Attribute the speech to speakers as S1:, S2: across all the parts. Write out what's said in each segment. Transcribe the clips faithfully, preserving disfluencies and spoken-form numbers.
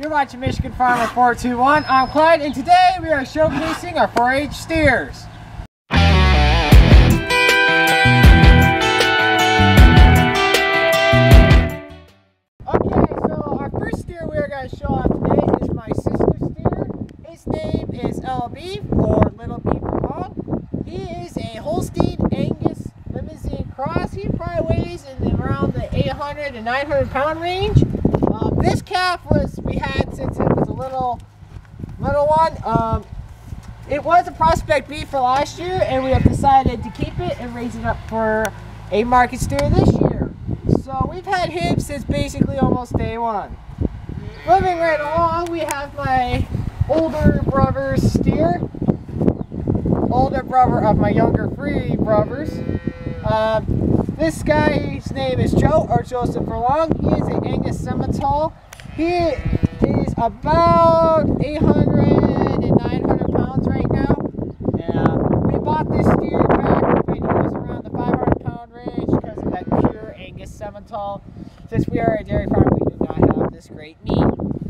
S1: You're watching Michigan Farmer four two one. I'm Clyde, and today we are showcasing our four H steers. Okay, so our first steer we are going to show off today is my sister steer. His name is L B, or Little B for long. He is a Holstein Angus Limousine cross. He probably weighs in the, around the eight hundred to nine hundred pound range. Um, this calf was we had since it was a little little one. Um, it was a prospect beef for last year, and we have decided to keep it and raise it up for a market steer this year. So we've had him since basically almost day one. Moving right along, we have my older brother's steer. Older brother of my younger three brothers. Um, this guy's name is Joe, or Joseph for long. He is an Angus Simmental. He is about eight hundred and nine hundred pounds right now. And we bought this steer back when he was around the five hundred pound range because of that pure Angus Simmental. Since we are a dairy farm, we do not have this great meat.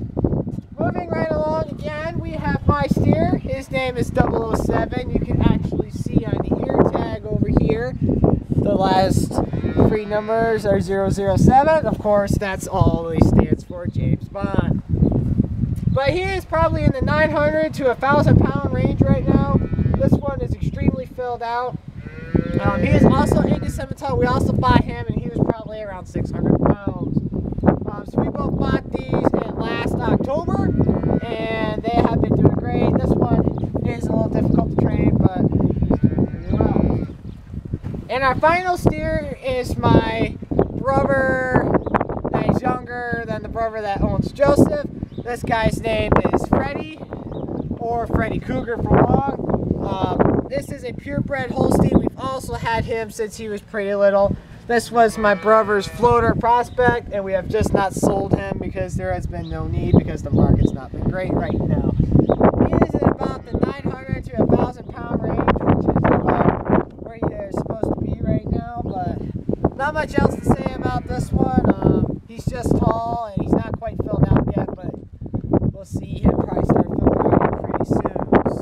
S1: Moving right along again, we have my steer. His name is double oh seven. You can actually see on the ear tag over here, the last three numbers are zero zero seven. Of course, that's all he stands for, James Bond. But he is probably in the nine hundred to one thousand pound range right now. This one is extremely filled out. Um, he is also Angus Simmental. We also bought him, and he was probably around six hundred pounds. Um, so we both bought these in last October, and they have been doing great. This one is a little difficult to train, but he's doing pretty well. And our final steer is my brother that is younger than the brother that owns Joseph. This guy's name is Freddie, or Freddie Cougar for long. Um, this is a purebred Holstein. We've also had him since he was pretty little. This was my brother's floater prospect, and we have just not sold him because there has been no need because the market's not been great right now. He is at about the nine hundred to one thousand pound range, which is about where he is supposed to be right now, but not much else to say about this one. Um, he's just tall, and he's not quite filled out yet, but we'll see him probably start filling out pretty soon.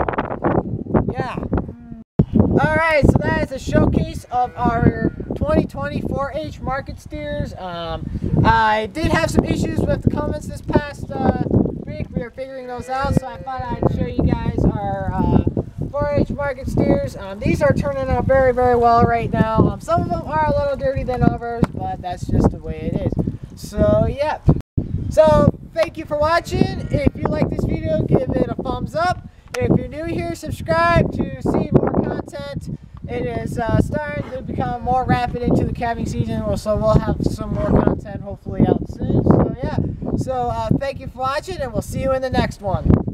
S1: So, yeah. Alright, so that is a showcase of our twenty twenty four H market steers. Um, I did have some issues with the comments this past uh, week. We are figuring those out, so I thought I'd show you guys our uh, four H market steers. Um, these are turning out very, very well right now. Um, some of them are a little dirty than others, but that's just the way it is. So, yeah. So, thank you for watching. If you like this video, give it a thumbs up. If you're new here, subscribe to see more content. It is uh, starting to become more rapid into the calving season, so we'll have some more content hopefully out soon. So yeah, so uh, thank you for watching, and we'll see you in the next one.